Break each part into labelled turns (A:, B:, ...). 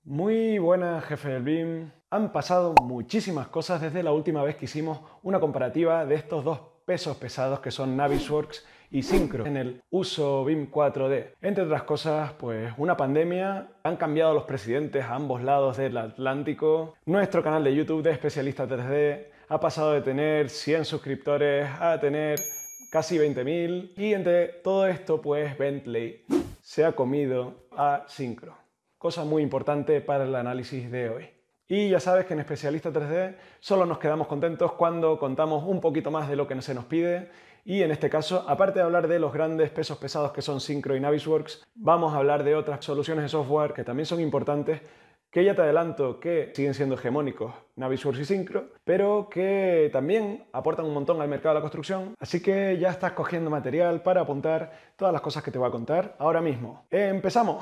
A: Muy buenas, jefe del BIM. Han pasado muchísimas cosas desde la última vez que hicimos una comparativa de estos dos pesos pesados que son Navisworks y Syncro en el uso BIM 4D. Entre otras cosas, pues una pandemia, han cambiado los presidentes a ambos lados del Atlántico, nuestro canal de YouTube de Especialista 3D ha pasado de tener 100 suscriptores a tener casi 20.000 y entre todo esto, pues Bentley se ha comido a Syncro. Cosa muy importante para el análisis de hoy. Y ya sabes que en Especialista 3D solo nos quedamos contentos cuando contamos un poquito más de lo que se nos pide y en este caso, aparte de hablar de los grandes pesos pesados que son Syncro y Navisworks, vamos a hablar de otras soluciones de software que también son importantes, que ya te adelanto que siguen siendo hegemónicos Navisworks y Syncro, pero que también aportan un montón al mercado de la construcción, así que ya estás cogiendo material para apuntar todas las cosas que te voy a contar ahora mismo. ¡Empezamos!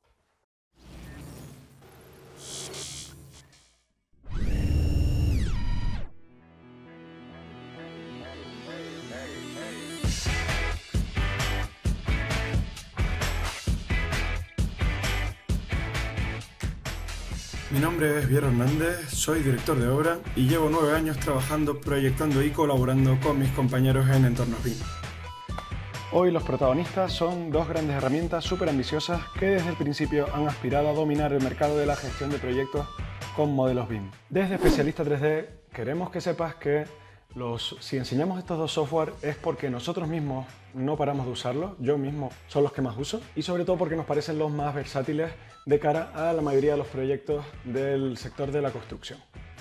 B: Mi nombre es Viero Hernández, soy director de obra y llevo 9 años trabajando, proyectando y colaborando con mis compañeros en entornos BIM.
A: Hoy los protagonistas son dos grandes herramientas súper ambiciosas que desde el principio han aspirado a dominar el mercado de la gestión de proyectos con modelos BIM. Desde Especialista 3D queremos que sepas que si enseñamos estos dos software es porque nosotros mismos no paramos de usarlos, yo mismo son los que más uso y sobre todo porque nos parecen los más versátiles de cara a la mayoría de los proyectos del sector de la construcción.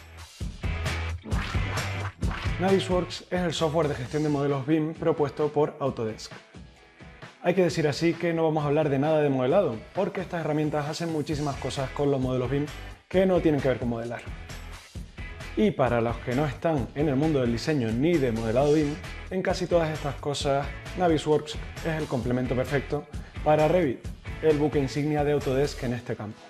A: Navisworks es el software de gestión de modelos BIM propuesto por Autodesk. Hay que decir así que no vamos a hablar de nada de modelado, porque estas herramientas hacen muchísimas cosas con los modelos BIM que no tienen que ver con modelar. Y para los que no están en el mundo del diseño ni de modelado BIM, en casi todas estas cosas Navisworks es el complemento perfecto para Revit, el buque insignia de Autodesk en este campo.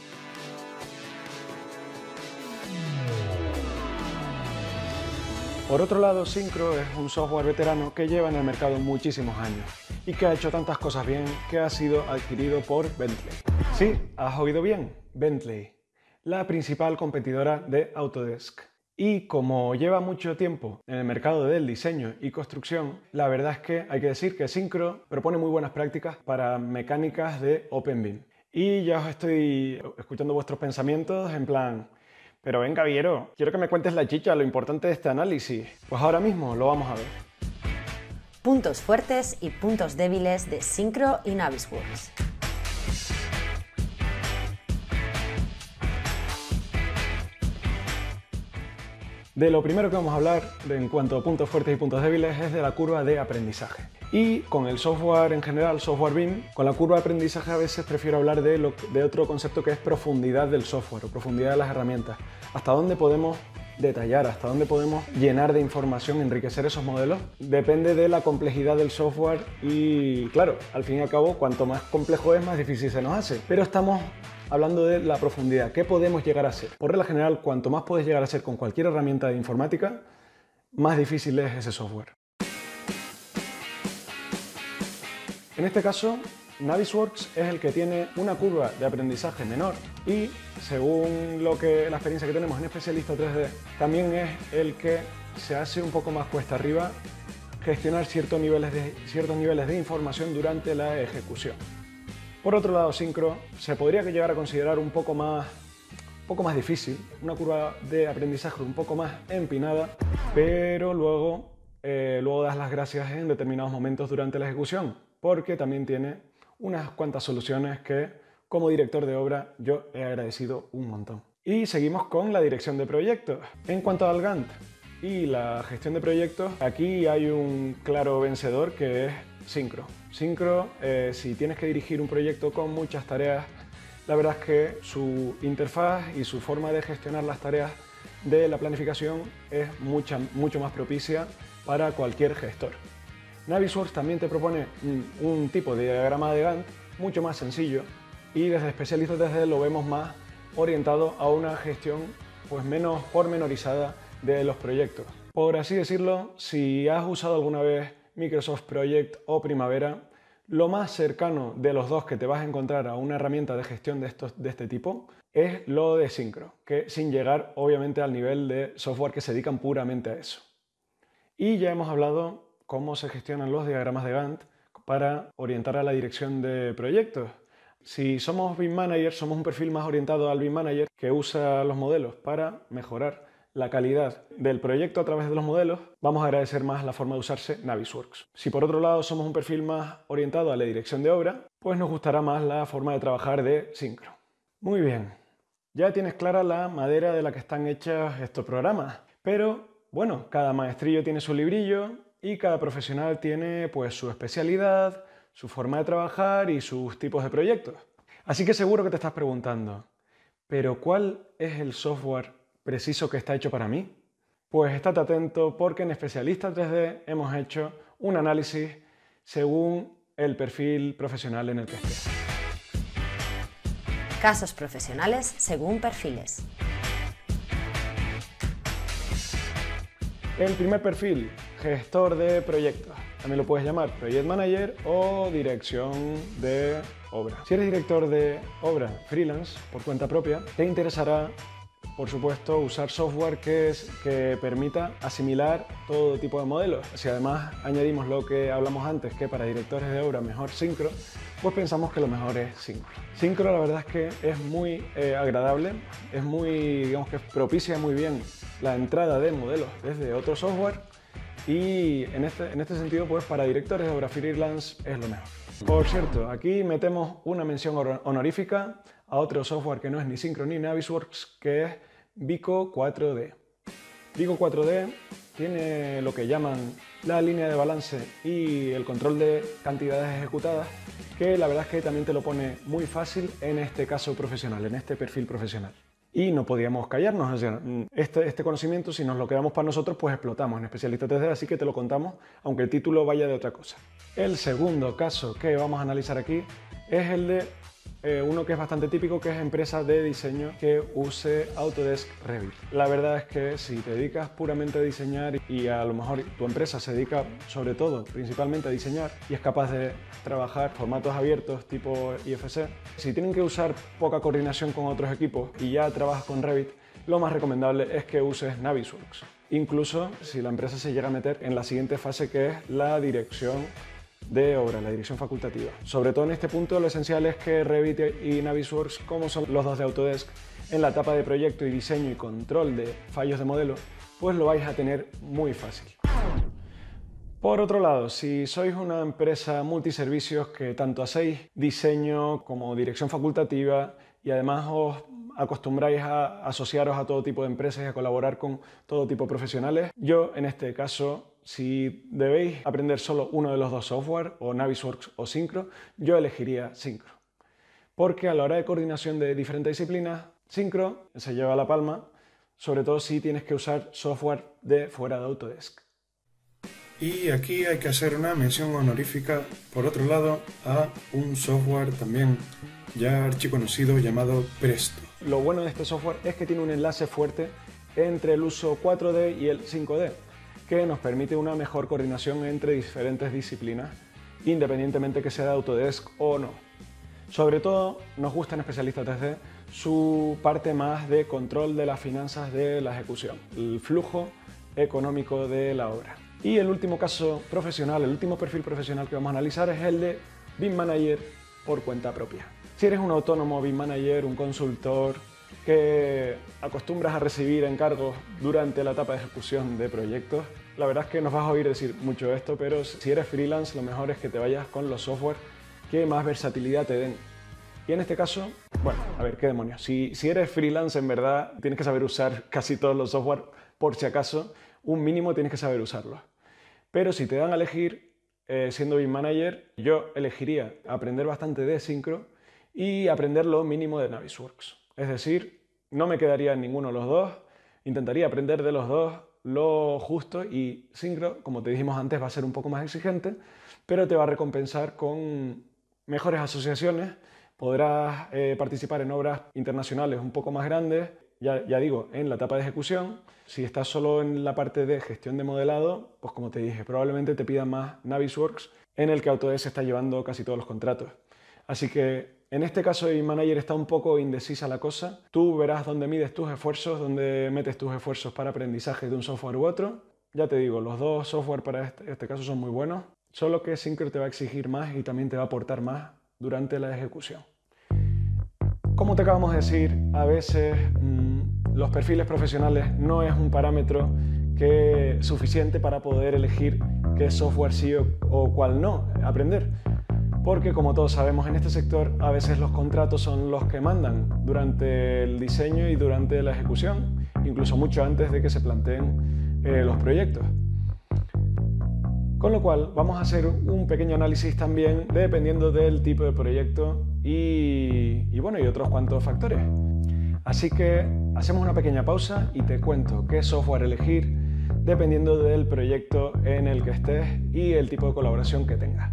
A: Por otro lado, Syncro es un software veterano que lleva en el mercado muchísimos años y que ha hecho tantas cosas bien que ha sido adquirido por Bentley. Sí, has oído bien, Bentley, la principal competidora de Autodesk. Y como lleva mucho tiempo en el mercado del diseño y construcción, la verdad es que hay que decir que Syncro propone muy buenas prácticas para mecánicas de OpenBIM. Y ya os estoy escuchando vuestros pensamientos en plan, pero venga Viero, quiero que me cuentes la chicha, lo importante de este análisis. Pues ahora mismo lo vamos a ver.
C: Puntos fuertes y puntos débiles de Syncro y Navisworks.
A: De lo primero que vamos a hablar en cuanto a puntos fuertes y puntos débiles es de la curva de aprendizaje. Y con el software en general, software BIM, con la curva de aprendizaje a veces prefiero hablar de otro concepto que es profundidad del software o profundidad de las herramientas. Hasta dónde podemos detallar, hasta dónde podemos llenar de información, enriquecer esos modelos, depende de la complejidad del software y claro, al fin y al cabo, cuanto más complejo es, más difícil se nos hace. Pero estamos hablando de la profundidad, ¿qué podemos llegar a hacer? Por regla general, cuanto más puedes llegar a hacer con cualquier herramienta de informática, más difícil es ese software. En este caso, Navisworks es el que tiene una curva de aprendizaje menor y, según la experiencia que tenemos en Especialista 3D, también es el que se hace un poco más cuesta arriba gestionar ciertos niveles de información durante la ejecución. Por otro lado, Syncro se podría llegar a considerar un poco más difícil, una curva de aprendizaje un poco más empinada, pero luego das las gracias en determinados momentos durante la ejecución, porque también tiene unas cuantas soluciones que, como director de obra, yo he agradecido un montón. Y seguimos con la dirección de proyectos. En cuanto al Gantt y la gestión de proyectos, aquí hay un claro vencedor que es Syncro. Syncro, si tienes que dirigir un proyecto con muchas tareas, la verdad es que su interfaz y su forma de gestionar las tareas de la planificación es mucho más propicia para cualquier gestor. Navisworks también te propone un tipo de diagrama de Gantt mucho más sencillo y desde Especialista 3D lo vemos más orientado a una gestión pues menos pormenorizada de los proyectos. Por así decirlo, si has usado alguna vez Microsoft Project o Primavera, Lo más cercano de los dos que te vas a encontrar a una herramienta de gestión de este tipo es lo de Syncro, que sin llegar obviamente al nivel de software que se dedican puramente a eso. Y ya hemos hablado cómo se gestionan los diagramas de Gantt para orientar a la dirección de proyectos. Si somos BIM Manager, somos un perfil más orientado al BIM Manager que usa los modelos para mejorar la calidad del proyecto a través de los modelos, vamos a agradecer más la forma de usarse Navisworks. Si por otro lado somos un perfil más orientado a la dirección de obra, pues nos gustará más la forma de trabajar de Syncro. Muy bien, ya tienes clara la madera de la que están hechos estos programas, pero bueno, cada maestrillo tiene su librillo y cada profesional tiene pues su especialidad, su forma de trabajar y sus tipos de proyectos. Así que seguro que te estás preguntando, ¿pero cuál es el software preciso que está hecho para mí? Pues estate atento porque en Especialista 3D hemos hecho un análisis según el perfil profesional en el que estés.
C: Casos profesionales según perfiles.
A: El primer perfil, gestor de proyectos. También lo puedes llamar Project Manager o dirección de obra. Si eres director de obra freelance por cuenta propia, te interesará, por supuesto, usar software que permita asimilar todo tipo de modelos. Si además añadimos lo que hablamos antes, que para directores de obra mejor Syncro, pues pensamos que lo mejor es Syncro. Syncro la verdad es que es muy agradable, es muy, digamos que propicia muy bien la entrada de modelos desde otro software y en este sentido pues para directores de obra freelance es lo mejor. Por cierto, aquí metemos una mención honorífica a otro software que no es ni Syncro ni Navisworks, que es Vico 4D. Vico 4D tiene lo que llaman la línea de balance y el control de cantidades ejecutadas, que la verdad es que también te lo pone muy fácil en este caso profesional, en este perfil profesional. Y no podíamos callarnos, o sea, este conocimiento, si nos lo quedamos para nosotros, pues explotamos en Especialista 3D, así que te lo contamos, aunque el título vaya de otra cosa. El segundo caso que vamos a analizar aquí es el de uno que es bastante típico, que es empresa de diseño que use Autodesk Revit. La verdad es que si te dedicas puramente a diseñar y a lo mejor tu empresa se dedica sobre todo, principalmente a diseñar y es capaz de trabajar formatos abiertos tipo IFC, si tienen que usar poca coordinación con otros equipos y ya trabajas con Revit, lo más recomendable es que uses Navisworks. Incluso si la empresa se llega a meter en la siguiente fase, que es la dirección de obra, la dirección facultativa. Sobre todo en este punto lo esencial es que Revit y Navisworks, como son los dos de Autodesk, en la etapa de proyecto y diseño y control de fallos de modelo, pues lo vais a tener muy fácil. Por otro lado, si sois una empresa multiservicios que tanto hacéis diseño como dirección facultativa y además os acostumbráis a asociaros a todo tipo de empresas y a colaborar con todo tipo de profesionales, yo en este caso, si debéis aprender solo uno de los dos software, o Navisworks o Syncro, yo elegiría Syncro. Porque a la hora de coordinación de diferentes disciplinas, Syncro se lleva la palma, sobre todo si tienes que usar software de fuera de Autodesk.
B: Y aquí hay que hacer una mención honorífica, por otro lado, a un software también ya archiconocido llamado Presto.
A: Lo bueno de este software es que tiene un enlace fuerte entre el uso 4D y el 5D, que nos permite una mejor coordinación entre diferentes disciplinas, independientemente que sea de Autodesk o no. Sobre todo nos gusta en Especialista 3D su parte más de control de las finanzas de la ejecución, el flujo económico de la obra. Y el último caso profesional, el último perfil profesional que vamos a analizar es el de BIM Manager por cuenta propia. Si eres un autónomo BIM Manager, un consultor que acostumbras a recibir encargos durante la etapa de ejecución de proyectos, la verdad es que nos vas a oír decir mucho esto, pero si eres freelance lo mejor es que te vayas con los software que más versatilidad te den. Y en este caso, bueno, a ver, ¿qué demonios? Si eres freelance en verdad tienes que saber usar casi todos los software, por si acaso, un mínimo tienes que saber usarlos. Pero si te dan a elegir, siendo BIM Manager, yo elegiría aprender bastante de Syncro y aprender lo mínimo de Navisworks. Es decir, no me quedaría en ninguno de los dos, intentaría aprender de los dos lo justo y Syncro, como te dijimos antes, va a ser un poco más exigente, pero te va a recompensar con mejores asociaciones, podrás participar en obras internacionales un poco más grandes, ya digo, en la etapa de ejecución. Si estás solo en la parte de gestión de modelado, pues como te dije, probablemente te pidan más Navisworks en el que Autodesk está llevando casi todos los contratos. Así que en este caso de Manager está un poco indecisa la cosa. Tú verás dónde mides tus esfuerzos, dónde metes tus esfuerzos para aprendizaje de un software u otro. Ya te digo, los dos software para este caso son muy buenos, solo que Syncro te va a exigir más y también te va a aportar más durante la ejecución. Como te acabamos de decir, a veces los perfiles profesionales no es un parámetro suficiente para poder elegir qué software sí o cuál no aprender. Porque como todos sabemos en este sector, a veces los contratos son los que mandan durante el diseño y durante la ejecución, incluso mucho antes de que se planteen los proyectos. Con lo cual vamos a hacer un pequeño análisis también dependiendo del tipo de proyecto y otros cuantos factores. Así que hacemos una pequeña pausa y te cuento qué software elegir dependiendo del proyecto en el que estés y el tipo de colaboración que tengas.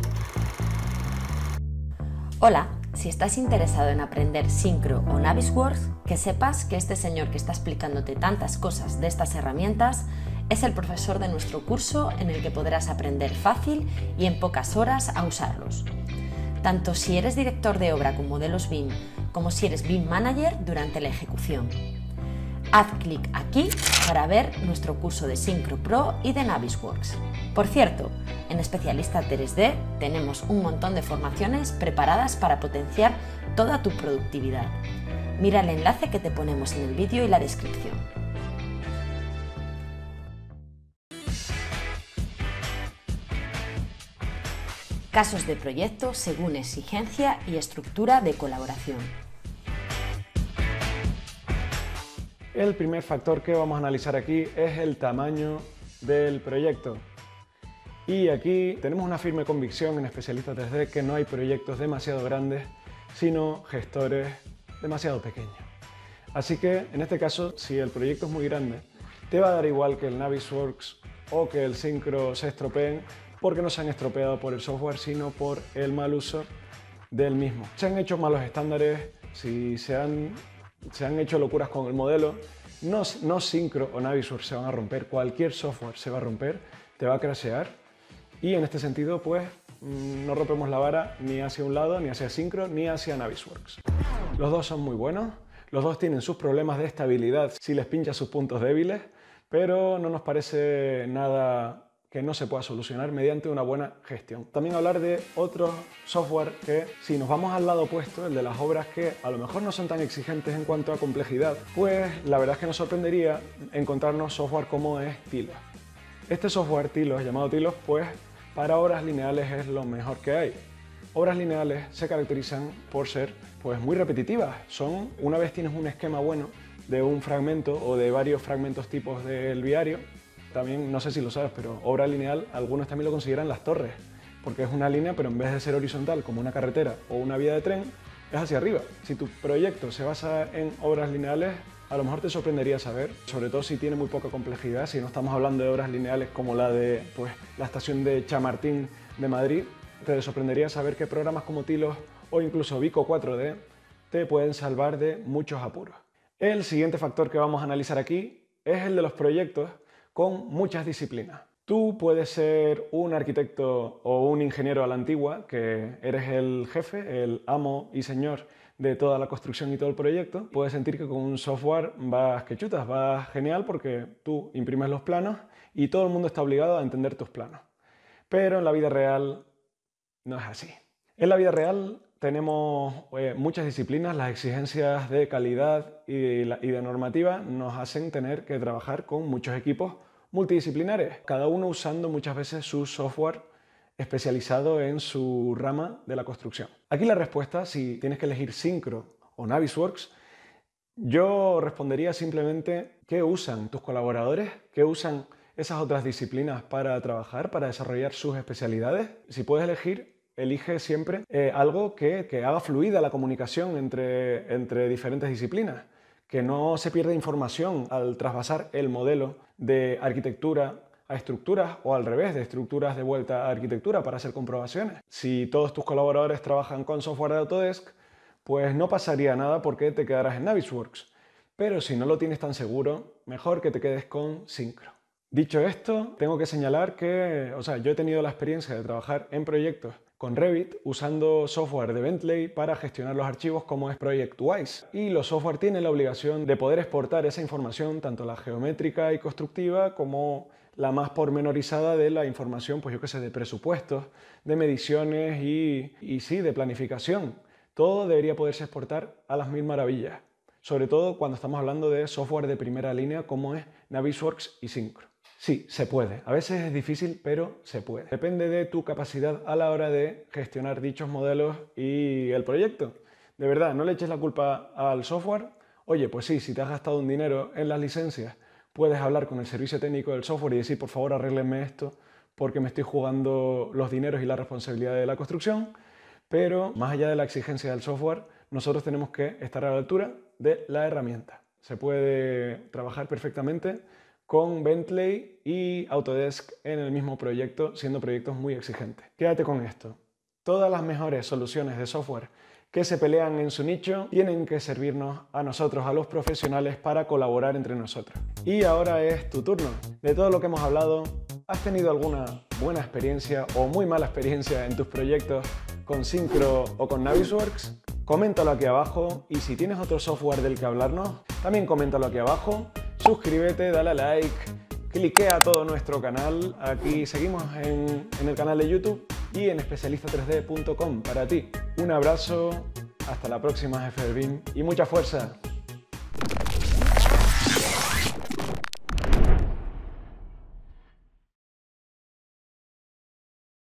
C: Hola, si estás interesado en aprender Syncro o Navisworks, que sepas que este señor que está explicándote tantas cosas de estas herramientas es el profesor de nuestro curso en el que podrás aprender fácil y en pocas horas a usarlos. Tanto si eres director de obra con modelos BIM, como si eres BIM Manager durante la ejecución. Haz clic aquí para ver nuestro curso de Syncro Pro y de Navisworks. Por cierto, en Especialista 3D tenemos un montón de formaciones preparadas para potenciar toda tu productividad. Mira el enlace que te ponemos en el vídeo y la descripción. Casos de proyecto según exigencia y estructura de colaboración.
A: El primer factor que vamos a analizar aquí es el tamaño del proyecto. Y aquí tenemos una firme convicción en Especialista 3D que no hay proyectos demasiado grandes, sino gestores demasiado pequeños. Así que en este caso, si el proyecto es muy grande, te va a dar igual que el Navisworks o que el Syncro se estropeen, porque no se han estropeado por el software, sino por el mal uso del mismo. Se han hecho malos estándares, si se han hecho locuras con el modelo, no Syncro o Navisworks se van a romper, cualquier software se va a romper, te va a crashear y en este sentido pues no rompemos la vara ni hacia un lado, ni hacia Syncro, ni hacia Navisworks. Los dos son muy buenos, los dos tienen sus problemas de estabilidad si les pinchas sus puntos débiles, pero no nos parece nada que no se pueda solucionar mediante una buena gestión. También hablar de otro software que, si nos vamos al lado opuesto, el de las obras que a lo mejor no son tan exigentes en cuanto a complejidad, pues la verdad es que nos sorprendería encontrarnos software como es Tilos. Este software Tilos, llamado Tilos, pues para obras lineales es lo mejor que hay. Obras lineales se caracterizan por ser pues muy repetitivas. Una vez tienes un esquema bueno de un fragmento o de varios fragmentos tipos del viario, también, no sé si lo sabes, pero obra lineal, algunos también lo consideran las torres, porque es una línea, pero en vez de ser horizontal como una carretera o una vía de tren, es hacia arriba. Si tu proyecto se basa en obras lineales, a lo mejor te sorprendería saber, sobre todo si tiene muy poca complejidad, si no estamos hablando de obras lineales como la de la estación de Chamartín de Madrid, te sorprendería saber que programas como Tilos o incluso Vico 4D te pueden salvar de muchos apuros. El siguiente factor que vamos a analizar aquí es el de los proyectos con muchas disciplinas. Tú puedes ser un arquitecto o un ingeniero a la antigua, que eres el jefe, el amo y señor de toda la construcción y todo el proyecto. Puedes sentir que con un software vas que chutas, vas genial porque tú imprimes los planos y todo el mundo está obligado a entender tus planos. Pero en la vida real no es así. En la vida real tenemos muchas disciplinas, las exigencias de calidad y de normativa nos hacen tener que trabajar con muchos equipos multidisciplinares, cada uno usando muchas veces su software especializado en su rama de la construcción. Aquí la respuesta, si tienes que elegir Syncro o Navisworks, yo respondería simplemente qué usan tus colaboradores, qué usan esas otras disciplinas para trabajar, para desarrollar sus especialidades. Si puedes elegir, elige siempre algo que haga fluida la comunicación entre diferentes disciplinas, que no se pierda información al trasvasar el modelo de arquitectura a estructuras o al revés, de estructuras de vuelta a arquitectura para hacer comprobaciones. Si todos tus colaboradores trabajan con software de Autodesk, pues no pasaría nada porque te quedarás en Navisworks. Pero si no lo tienes tan seguro, mejor que te quedes con Syncro. Dicho esto, tengo que señalar que, yo he tenido la experiencia de trabajar en proyectos con Revit usando software de Bentley para gestionar los archivos como es ProjectWise. Y los software tienen la obligación de poder exportar esa información, tanto la geométrica y constructiva como la más pormenorizada de la información, de presupuestos, de mediciones y sí, de planificación. Todo debería poderse exportar a las mil maravillas, sobre todo cuando estamos hablando de software de primera línea como es Navisworks y Syncro. Sí, se puede. A veces es difícil, pero se puede. Depende de tu capacidad a la hora de gestionar dichos modelos y el proyecto. De verdad, no le eches la culpa al software. Oye, pues sí, si te has gastado un dinero en las licencias, puedes hablar con el servicio técnico del software y decir, por favor, arréglenme esto porque me estoy jugando los dineros y la responsabilidad de la construcción. Pero más allá de la exigencia del software, nosotros tenemos que estar a la altura de la herramienta. Se puede trabajar perfectamente con Bentley y Autodesk en el mismo proyecto, siendo proyectos muy exigentes. Quédate con esto. Todas las mejores soluciones de software que se pelean en su nicho tienen que servirnos a nosotros, a los profesionales, para colaborar entre nosotros. Y ahora es tu turno. De todo lo que hemos hablado, ¿has tenido alguna buena experiencia o muy mala experiencia en tus proyectos con Syncro o con Navisworks? Coméntalo aquí abajo y si tienes otro software del que hablarnos, también coméntalo aquí abajo. Suscríbete, dale a like, cliquea a todo nuestro canal. Aquí seguimos en el canal de YouTube y en especialista3d.com para ti. Un abrazo, hasta la próxima, jefe del BIM, y mucha fuerza.